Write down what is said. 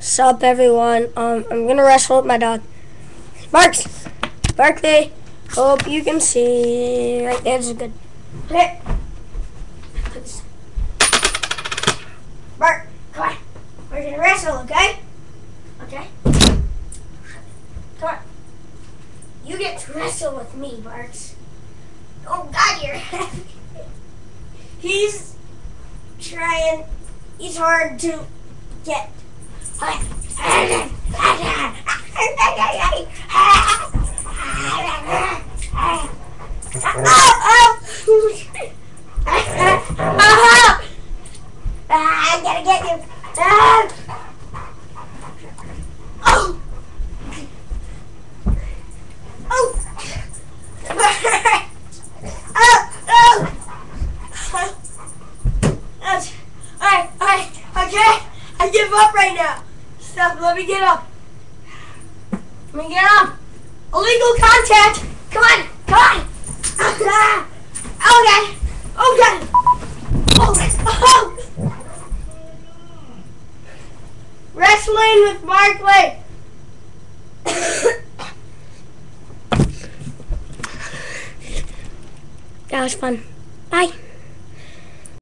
Sup everyone? I'm gonna wrestle with my dog. Barks! Barkley! Hope you can see. Right there's good. Okay. Bark! Come on. We're gonna wrestle, okay? Okay? Come on. You get to wrestle with me, Barks. Oh god, you're heavy. He's trying. He's hard to get. I gotta get you. Oh! Alright, okay? I give up right now. Stop, let me get up. Let me get up. Illegal contact. Come on, come on. Okay, okay. Oh. Wrestling with Barkley. That was fun. Bye.